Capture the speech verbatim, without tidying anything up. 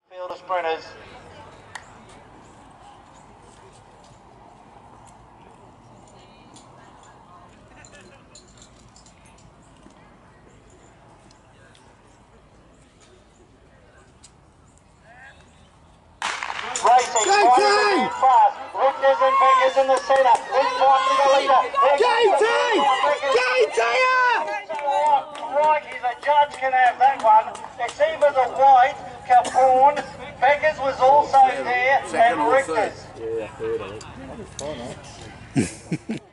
Field of sprinters. Racing, flying fast. Richters and Beckers in the centre. He's fighting the leader. J T! J T! Crikey, the judge can have that one. It's either the white, Capone, Beckers was also there, and Richters. Yeah, third, I think.